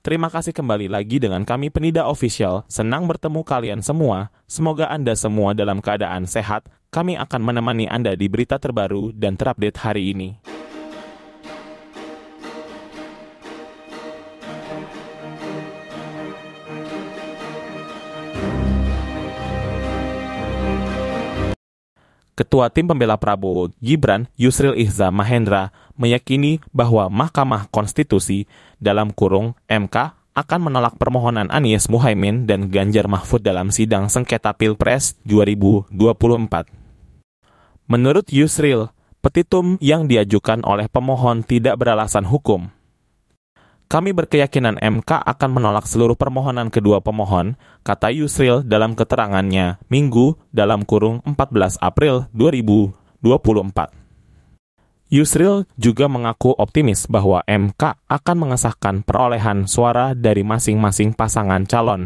Terima kasih kembali lagi dengan kami Penida Official. Senang bertemu kalian semua. Semoga Anda semua dalam keadaan sehat. Kami akan menemani Anda di berita terbaru dan terupdate hari ini. Ketua Tim Pembela Prabowo Gibran, Yusril Iza Mahendra, meyakini bahwa Mahkamah Konstitusi (MK) akan menolak permohonan Anies Muhaimin dan Ganjar Mahfud dalam sidang sengketa Pilpres 2024. Menurut Yusril, petitum yang diajukan oleh pemohon tidak beralasan hukum. Kami berkeyakinan MK akan menolak seluruh permohonan kedua pemohon, kata Yusril dalam keterangannya Minggu (14 April 2024). Yusril juga mengaku optimis bahwa MK akan mengesahkan perolehan suara dari masing-masing pasangan calon.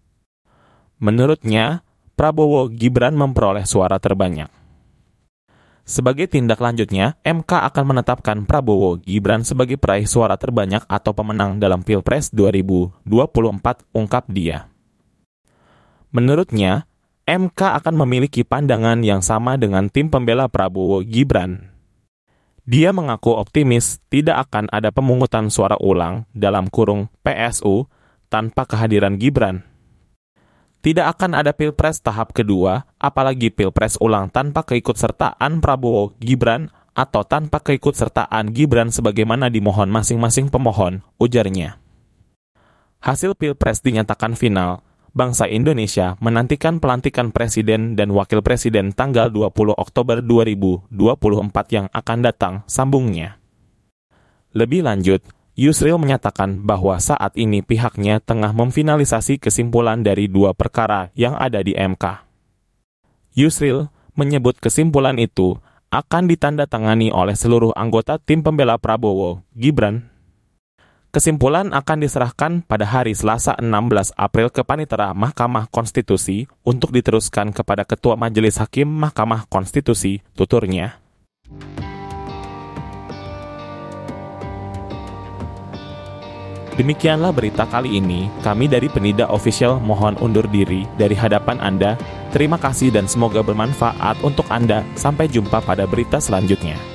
Menurutnya, Prabowo Gibran memperoleh suara terbanyak. Sebagai tindak lanjutnya, MK akan menetapkan Prabowo Gibran sebagai peraih suara terbanyak atau pemenang dalam Pilpres 2024, ungkap dia. Menurutnya, MK akan memiliki pandangan yang sama dengan tim pembela Prabowo Gibran. Dia mengaku optimis tidak akan ada pemungutan suara ulang (PSU) tanpa kehadiran Gibran. Tidak akan ada Pilpres tahap kedua, apalagi Pilpres ulang tanpa keikutsertaan Prabowo Gibran atau tanpa keikutsertaan Gibran sebagaimana dimohon masing-masing pemohon, ujarnya. Hasil Pilpres dinyatakan final. Bangsa Indonesia menantikan pelantikan Presiden dan Wakil Presiden tanggal 20 Oktober 2024 yang akan datang, sambungnya. Lebih lanjut, Yusril menyatakan bahwa saat ini pihaknya tengah memfinalisasi kesimpulan dari 2 perkara yang ada di MK. Yusril menyebut kesimpulan itu akan ditandatangani oleh seluruh anggota tim pembela Prabowo Gibran. Kesimpulan akan diserahkan pada hari Selasa 16 April ke Panitera Mahkamah Konstitusi untuk diteruskan kepada Ketua Majelis Hakim Mahkamah Konstitusi, tuturnya. Demikianlah berita kali ini. Kami dari Penida Official mohon undur diri dari hadapan Anda. Terima kasih dan semoga bermanfaat untuk Anda. Sampai jumpa pada berita selanjutnya.